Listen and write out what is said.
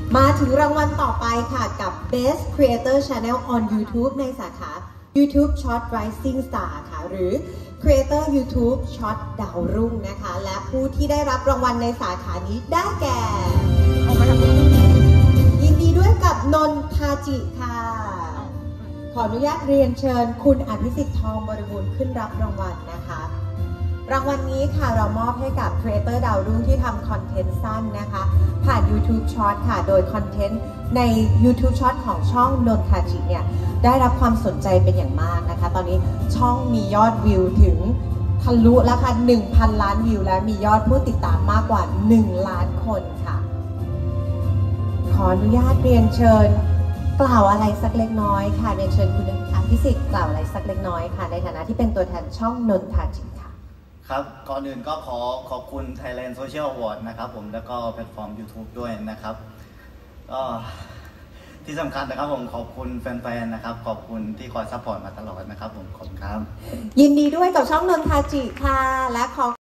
มาถึงรางวัลต่อไปค่ะกับ Best Creator Channel on YouTube ในสาขา YouTube Short Rising Star ค่ะหรือ Creator YouTube Short ดาวรุ่งนะคะและผู้ที่ได้รับรางวัลในสาขานี้ได้แก่ยินดีด้วยกับนนทาจิค่ะขออนุญาตเรียนเชิญคุณอภิสิทธิ์ทองบริบูรณ์ขึ้นรับรางวัลนะคะรางวัลนี้ค่ะเรามอบให้กับ Creator ดาวรุ่งที่ทำคอนเทนต์สั้นนะคะผ่าน YouTube Short ค่ะโดยคอนเทนต์ใน YouTube Short ของช่องนนทาจิเนี่ยได้รับความสนใจเป็นอย่างมากนะคะตอนนี้ช่องมียอดวิวถึงทะลุแล้วค่ะ 1,000 ล้านวิวและมียอดผู้ติดตามมากกว่า 1 ล้านคนค่ะขออนุญาตเรียนเชิญกล่าวอะไรสักเล็กน้อยค่ะเรียนเชิญคุณอภิสิทธิ์กล่าวอะไรสักเล็กน้อยค่ะในฐานะที่เป็นตัวแทนช่องนนทาจิค่ะครับก่อนอื่นก็ขอบคุณ Thailand Social Award นะครับผมแล้วก็แพลตฟอร์ม YouTube ด้วยนะครับก็ที่สำคัญนะครับผมขอบคุณแฟนๆนะครับขอบคุณที่คอยซัพพอร์ตมาตลอดนะครับผมขอบคุณครับยินดีด้วยกับช่องนนทาจิค่ะและขอ